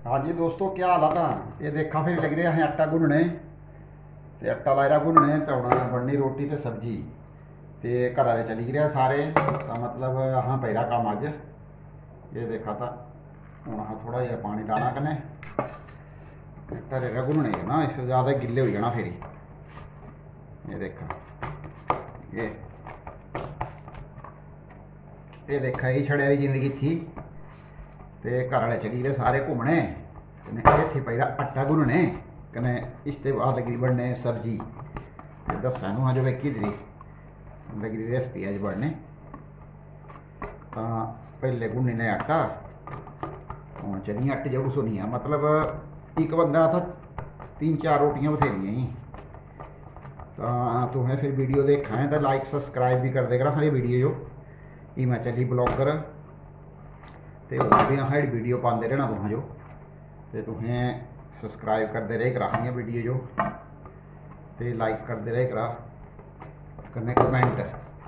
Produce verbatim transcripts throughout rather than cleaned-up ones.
हाँ जी दोस्तों, क्या हाल था। ये देखा फिर लग रहा है आटा गुनने ते आटा लायरा गुनने तो हूँ बननी रोटी तो सब्जी ते घर वाले चली गए सारे। तो मतलब अहाँ पैरा काम अज ये देखा था। हूँ अहाँ थोड़ा जहा पानी डालना कन्नै घरे गुनने ना, इससे ज़्यादा गिले हो जाना फिर। ये देखा ये ये देखा ये छड़े वाली जिंदगी थी। तो घर वाले चली गए सारे घूमने कन्नै इत्थे पैरा आटा गुनने कन्नै इसके बाद लगी बनने सब्जी। दसा नूं अज वेखी तरी लगी रेसिपी अज बनने। तो पहले गुन्नी ने आटा, हूँ चलिए आटे जरूर सुनी है। मतलब एक बंदा था, तीन चार रोटियां बथेरियां ही। तो तुम्हें फिर वीडियो देखा है तो लाइक सब्सक्राइब भी कर देगा हरी वीडियो जो हिमाचली ब्लॉगर। तो भी हाइड वीडियो पाते रहना तुम जो, तो तुम्हें सब्सक्राइब करते रहे करा वीडियो जो, तो लाइक करते रहे करा कन्नै कमेंट।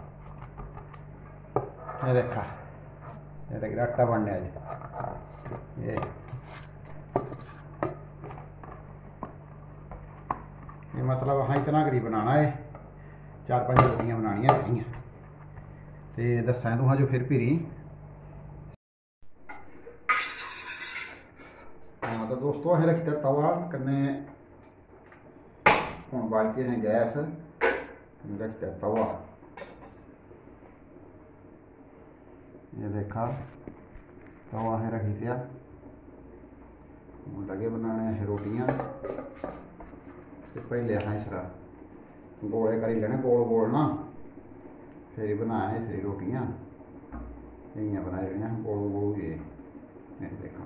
ये देखा ये देख आटा बनने अज ये ये मतलब हाँ इतना करीब बनाना है। चार पांच रोटियां बनानियां सारियां। तो दसा तुम जो फिर फिरी। हाँ तो दोस्तों असें रखी तवा कन्नै हूँ बालती हैं गैस रखते तवा। ये देखा तवा असें रखी दिया, लगे बनाने असें रोटियां। तो पहले असें इसरा गोले करी लेने गोल गोल ना, फिर बनाया इसरी रोटियां। इं बनाई लेनियां गोल गोल। ये देखा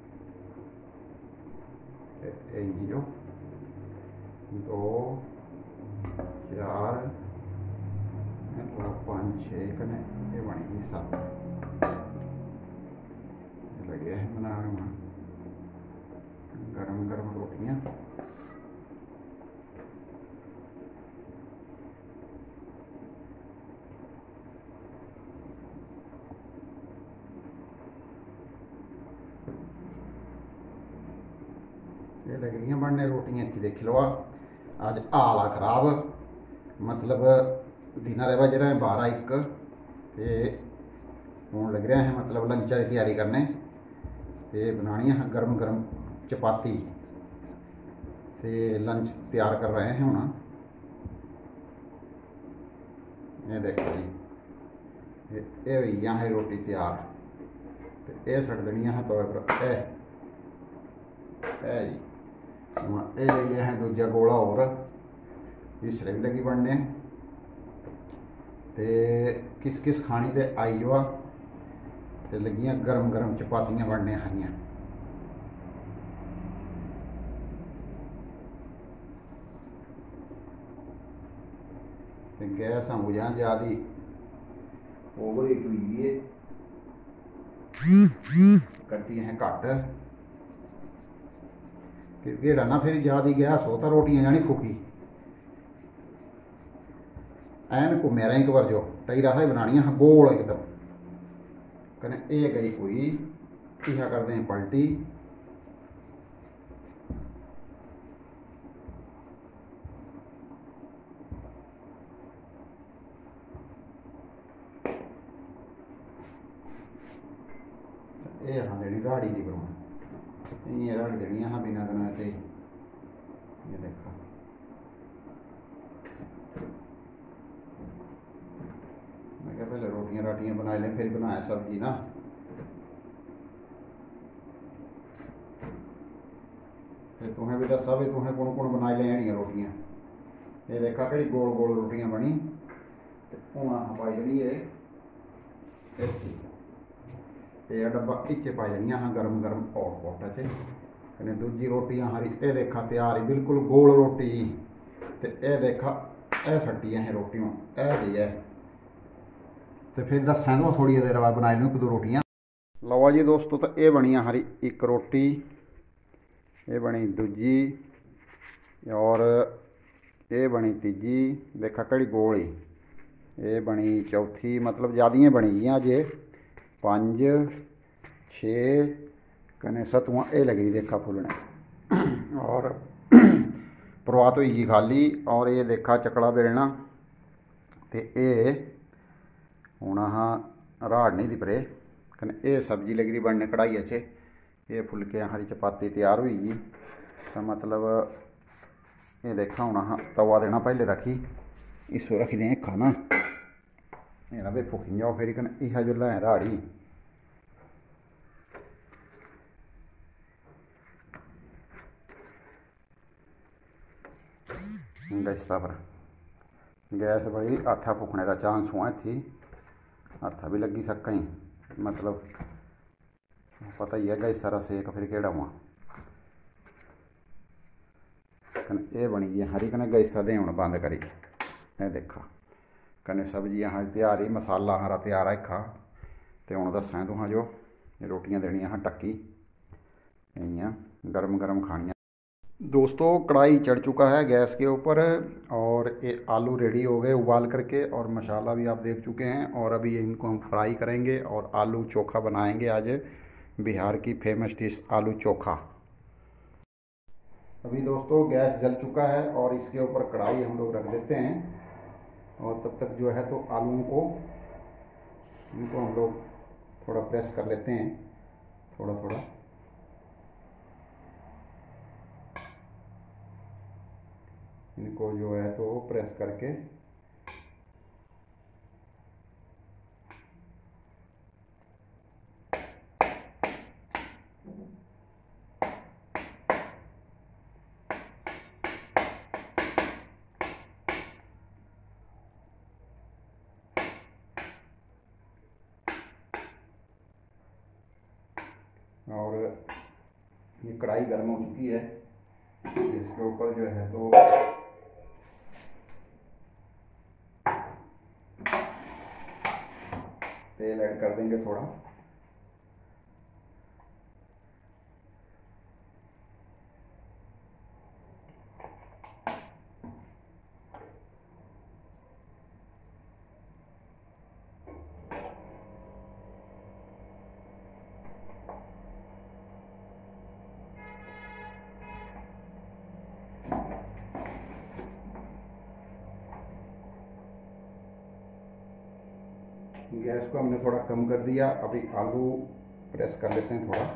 इंज जो दो चार दो पाँच छे कने ये बनी गई सत्त। लगे है बनाने गरम गरम रोटियां। ये लग रही बनने रोटियां। इतनी देख लो अज आला खराब, मतलब दिन बज रहे बारह एक। तो हूँ लग रहा है मतलब लंचा की तैयारी करने। तो बनानी है गर्म गर्म चपाती। तो लंच तैयार कर रहे हैं हूँ। ये देखो जी ये हुई है रोटी तैयार। तो यह सट देनी है तवे पर। ए जी हूँ ये ले लिया है दूजा गोला और तीसरे भी लगी बनने। तो किस किस खानी तो आई जावा। तो लगियां गरम गरम चपातियां बनने हरियां। तो गैस हम बुझा ज़्यादा ओवर हीट हुई है, करती हैं घट। क्योंकि ना फिर ज़्यादा गैस हो तो रोटियां जानी फूकी। एन घूमे रहा एक बार जो टई रहा बनानिया गोल एकदम कने ये गई हुई। इहा करते हैं पलटी। ये हाँ देनी राड़ी दी बनवा, इं राड़ी देनी हाँ बिना कना। तो ये देखा मैं क्या पहले रोटियां राटियां बना लें फिर बनाया सब्जी ना। तो तुम्हें भी दसा भी तुम्हें कौन कौन बनाई लेनियां रोटियां। ये देखा कि गोल गोल रोटियां बनी। तो हूँ अह पाई देनी है ये डब्बा इच्चे पाई देनी हाँ गरम गरम और पोटा च कने दूजी रोटी हरी। ये देखा तैयार है बिल्कुल गोल रोटी। तो यह देखा यह सट्टी असें रोटियों यह गई है। तो फिर दसा तो थोड़ी देर बाद बनाई लूँ एक दो रोटियां। लो जी दोस्तों तो ये बनी हरी एक रोटी, ये बनी दूजी और ये बनी तीजी। देखा कड़ी गोल ही ये बनी चौथी। मतलब ज़्यादा बनी गई अजे पाँच छे कने सतुआ ये लगी देखा फुलने और परवाह तो ही खाली। और ये देखा चकड़ा बेलना ते ये हूँ हाँ राड़ नहीं दी परे कने ये सब्जी लगी बनने कढ़ाई अच्छे। ये फुलके हरी चपाती तैयार हुई गई तो मतलब ये देखा हूँ हाँ तवा देना पहले रखी इसो रख दें खाना ये ना भी फुकी जाओ फिर कने इहा जो लै राड़ी गैसा पर गैस बड़ी हथा फुकने का चांस हुआ थी हथा भी लगी सका ही मतलब पता ही है गैस सारा सेक फिर केड़ा हुआ कने ये बनी गई हरी कने गैसा दे हूँ बंद करी ये देखा कने सब्जी हाँ तैयार ही मसाला हरा तैयार है खा तो हूँ दसा तुहां जो रोटियां देनियां हाँ टक्की इं गर्म गर्म खानियां। दोस्तों कढ़ाई चढ़ चुका है गैस के ऊपर और ये आलू रेडी हो गए उबाल करके और मसाला भी आप देख चुके हैं और अभी इनको हम फ्राई करेंगे और आलू चोखा बनाएंगे। आज बिहार की फेमस डिश आलू चोखा। अभी दोस्तों गैस जल चुका है और इसके ऊपर कढ़ाई हम लोग रख देते हैं और तब तक जो है तो आलूओं को इनको हम लोग थोड़ा प्रेस कर लेते हैं थोड़ा थोड़ा इनको जो है तो प्रेस करके और ये कढ़ाई गर्म हो चुकी है इसके ऊपर जो है तो तेल ऐड कर देंगे थोड़ा गैस को हमने थोड़ा कम कर दिया। अभी आलू प्रेस कर लेते हैं थोड़ा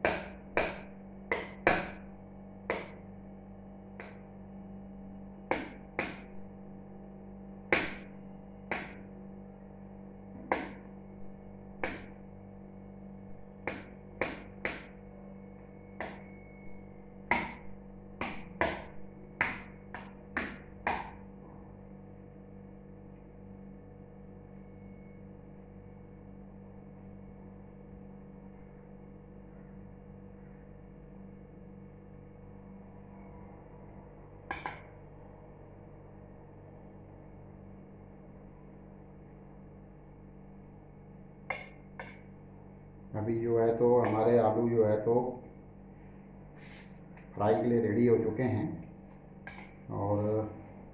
अभी जो है तो हमारे आलू जो है तो फ्राई के लिए रेडी हो चुके हैं और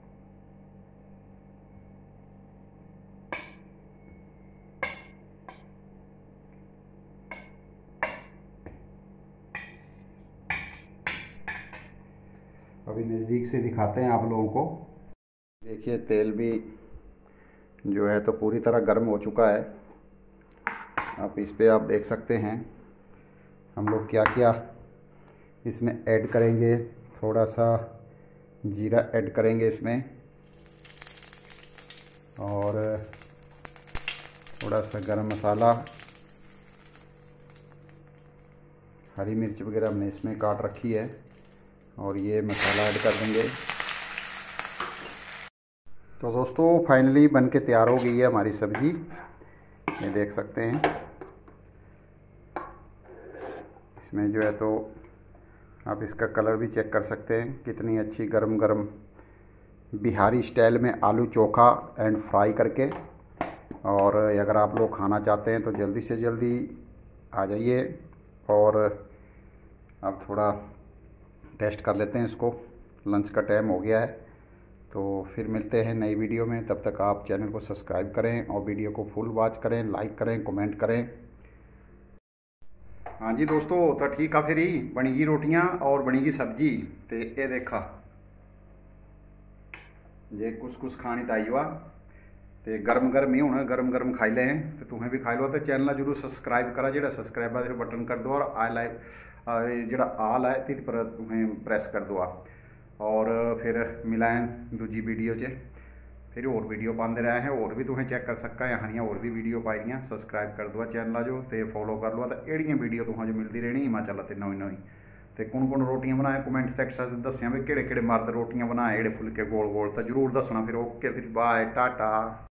अभी नज़दीक से दिखाते हैं आप लोगों को। देखिए तेल भी जो है तो पूरी तरह गर्म हो चुका है। आप इस पे आप देख सकते हैं हम लोग क्या क्या इसमें ऐड करेंगे। थोड़ा सा जीरा ऐड करेंगे इसमें और थोड़ा सा गरम मसाला, हरी मिर्च वगैरह हमने इसमें काट रखी है और ये मसाला ऐड कर देंगे। तो दोस्तों फाइनली बन के तैयार हो गई है हमारी सब्ज़ी, ये देख सकते हैं। इसमें जो है तो आप इसका कलर भी चेक कर सकते हैं, कितनी अच्छी गरम गरम बिहारी स्टाइल में आलू चोखा एंड फ्राई करके। और अगर आप लोग खाना चाहते हैं तो जल्दी से जल्दी आ जाइए और आप थोड़ा टेस्ट कर लेते हैं इसको। लंच का टाइम हो गया है तो फिर मिलते हैं नई वीडियो में। तब तक आप चैनल को सब्सक्राइब करें और वीडियो को फुल वॉच करें, लाइक करें, कमेंट करें। हाँ जी दोस्तों, तो ठीक आ फिर ही बनी जी रोटियां और बनी जी सब्जी। तो ये देखा जे कुछ कुछ खानी तो आई हुआ तो गर्म गर्म ही होना, गर्म गर्म खाई लें तो तुम्हें भी खाई लो। तो चैनल जरूर सब्सक्राइब करा, जो सब्सक्राइब का बटन कर दो और आई लाइक जो आल है ती पर तुम्हें प्रेस कर दो। और फिर मिलाएं दूजी वीडियो च, फिर और वीडियो पाते रहे हैं, और भी तुम्हें चेक कर सकता है यहाँ और भी वीडियो पाई दियाँ। सब्सक्राइब कर दो चैनल जो, तो फॉलो कर लो, तो एड़ियाँ वीडियो तुम्हें जो मिलती रहनी हिमाचल ते नवी नवी। तो कौन कौन रोटियां बनाए कमेंट सैक्शन दसिया भी, कि मर्द रोटियां बनाए जेडे फुलके गोल गोल, तो जरूर दसना। फिर ओके, फिर बाय टाटा।